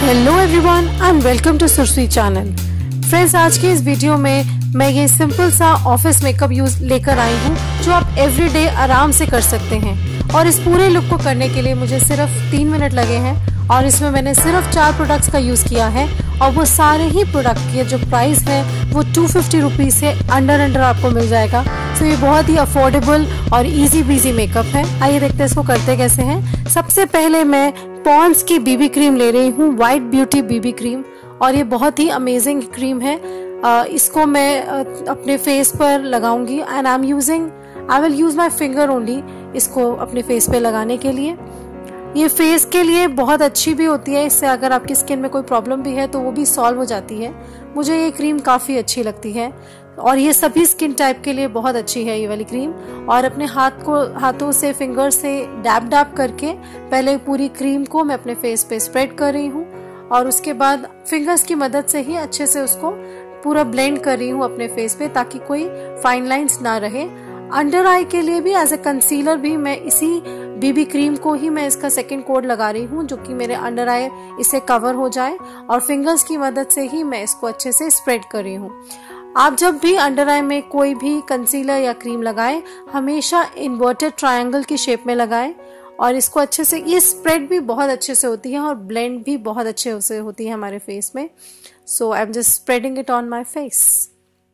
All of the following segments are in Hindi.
Hello everyone and welcome to सुरसुई चैनल। फ्रेंड्स, आज के इस वीडियो में मैं ये सिंपल सा ऑफिस मेकअप यूज लेकर आई हूँ जो आप एवरीडे आराम से कर सकते हैं। और इस पूरे लुक को करने के लिए मुझे सिर्फ 3 मिनट लगे हैं और इसमें मैंने सिर्फ 4 प्रोडक्ट्स का यूज़ किया है और वो सारे ही प्रोडक्ट की जो प्राइस है वो 250 रुपीज़ से अंडर आपको मिल जाएगा। तो ये बहुत ही अफोर्डेबल और इजी बीजी मेकअप है। आइए देखते हैं इसको करते कैसे हैं। सबसे पहले मैं पॉन्ड्स की बीबी क्रीम ले रही हूँ, वाइट ब्यूटी बीबी क्रीम, और ये बहुत ही अमेजिंग क्रीम है। इसको मैं अपने फेस पर लगाऊंगी and I will use my finger only इसको अपने फेस पे लगाने के लिए। ये फेस के लिए बहुत अच्छी भी होती है, इससे अगर आपकी स्किन में कोई प्रॉब्लम भी है तो वो भी सॉल्व हो जाती है। मुझे ये क्रीम काफ़ी अच्छी लगती है और ये सभी स्किन टाइप के लिए बहुत अच्छी है ये वाली क्रीम। और अपने हाथों से फिंगर से डैब डैब करके पहले पूरी क्रीम को मैं अपने फेस पे स्प्रेड कर रही हूँ और उसके बाद फिंगर्स की मदद से ही अच्छे से उसको पूरा ब्लेंड कर रही हूँ अपने फेस पे ताकि कोई फाइन लाइंस ना रहे। अंडर आई के लिए भी एज ए कंसीलर भी मैं इसी बीबी क्रीम को ही मैं इसका सेकंड कोड लगा रही हूँ जो कि मेरे अंडर आई इससे कवर हो जाए और फिंगर्स की मदद से ही मैं इसको अच्छे से स्प्रेड कर रही हूँ। आप जब भी अंडर आई में कोई भी कंसीलर या क्रीम लगाएं हमेशा इन्वर्टेड ट्रायंगल की शेप में लगाएं और इसको अच्छे से, ये स्प्रेड भी बहुत अच्छे से होती है और ब्लेंड भी बहुत अच्छे से होती है हमारे फेस में। So I am just spreading it on my face.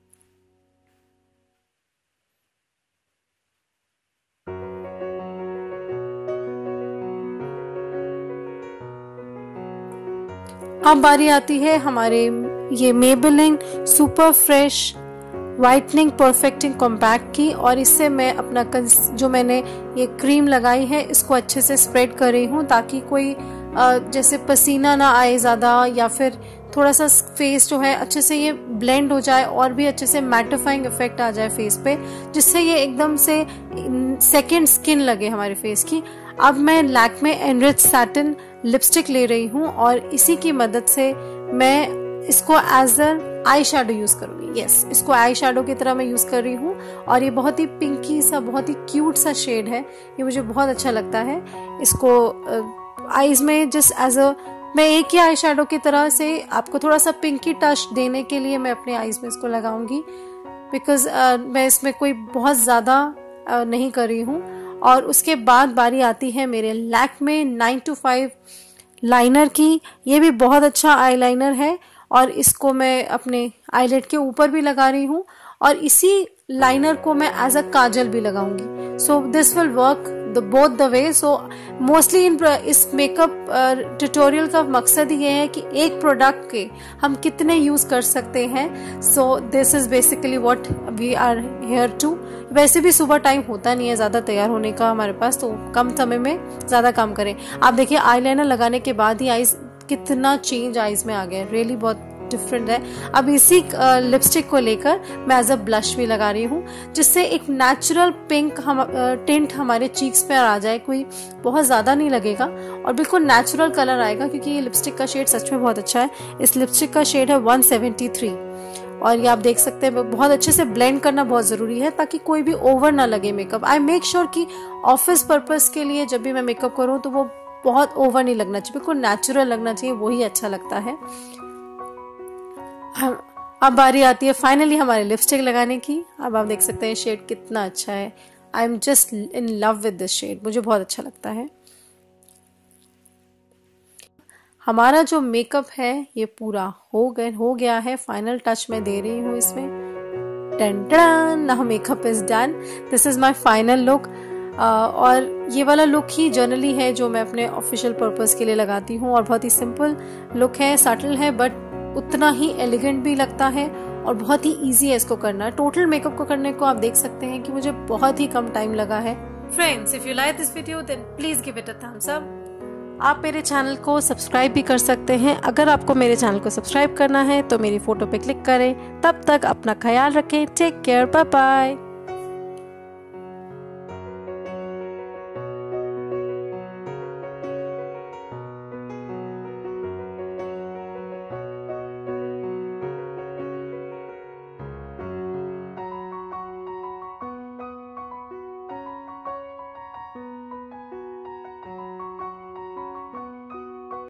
अब बारी आती है हमारे ये Maybelline super fresh whitening perfecting compact की, और इससे मैं अपना जो मैंने ये क्रीम लगाई है इसको अच्छे से स्प्रेड कर रही हूँ ताकि कोई जैसे पसीना ना आए ज़्यादा या फिर थोड़ा सा फेस जो है अच्छे से ये ब्लेंड हो जाए और भी अच्छे से मैटिफाइंग इफेक्ट आ जाए फेस पे, जिससे ये एकदम से सेकंड स्किन लगे हमारे फेस की। अब मैं लैक्मे एनरिच सैटिन लिपस्टिक ले रही हूँ और इसी की मदद से मैं इसको as a eye shadow use करूंगी। यस, इसको आई शेडो की तरह मैं यूज कर रही हूँ और ये बहुत ही पिंकी सा, बहुत ही क्यूट सा शेड है। ये मुझे बहुत अच्छा लगता है। इसको आईज में जस्ट एज अ मैं एक ही आई शेडो की तरह से आपको थोड़ा सा पिंकी टच देने के लिए मैं अपने आईज में इसको लगाऊंगी, बिकॉज मैं इसमें कोई बहुत ज्यादा नहीं कर रही हूँ। और उसके बाद बारी आती है मेरे लैक्मे 9 to 5 लाइनर की। ये भी बहुत अच्छा आई लाइनर है और इसको मैं अपने आईलेट के ऊपर भी लगा रही हूँ और इसी लाइनर को मैं एज अ काजल भी लगाऊंगी। So this will work both the way. So mostly इस मेकअप ट्यूटोरियल का मकसद ये है कि एक प्रोडक्ट के हम कितने यूज कर सकते हैं। So this is basically what we are here to. वैसे भी सुबह टाइम होता नहीं है ज्यादा तैयार होने का हमारे पास, तो कम समय में ज्यादा काम करें। आप देखिए आईलाइनर लगाने के बाद ही आईज कितना चेंज आईज में आ गया, रियली बहुत डिफरेंट है। अब इसी लिपस्टिक को लेकर मैं एज अ ब्लश भी लगा रही हूँ जिससे एक नेचुरल पिंक टिंट हमारे चीक्स पे आ जाए, कोई बहुत ज्यादा नहीं लगेगा और बिल्कुल नेचुरल कलर आएगा क्योंकि ये लिपस्टिक का शेड सच में बहुत अच्छा है। इस लिपस्टिक का शेड है 173 और ये आप देख सकते हैं बहुत अच्छे से ब्लेंड करना बहुत जरूरी है ताकि कोई भी ओवर ना लगे मेकअप। आई मेक श्योर कि ऑफिस पर्पस के लिए जब भी मैं मेकअप करूँ तो वो बहुत ओवर नहीं लगना चाहिए, बिल्कुल नेचुरल लगना चाहिए, वही अच्छा लगता है। अब बारी आती है फाइनली हमारे लिपस्टिक लगाने की। अब आप देख सकते हैं शेड कितना अच्छा है। I am just in love with this shade, मुझे बहुत अच्छा लगता है। हमारा जो मेकअप है ये पूरा हो गया है। फाइनल टच मैं दे रही हूँ इसमें। Done done, now makeup is done. This is my final look. और ये वाला लुक ही जनरली है जो मैं अपने ऑफिशियल पर्पस के लिए लगाती हूँ और बहुत ही सिंपल लुक है, सटल है बट उतना ही एलिगेंट भी लगता है और बहुत ही इजी है इसको करना। टोटल मेकअप को करने को आप देख सकते हैं कि मुझे बहुत ही कम टाइम लगा है। Friends, if you like this video then please give it a thumbs up. आप मेरे चैनल को सब्सक्राइब भी कर सकते हैं। अगर आपको मेरे चैनल को सब्सक्राइब करना है तो मेरी फोटो पे क्लिक करें। तब तक अपना ख्याल रखें। Take care, bye bye.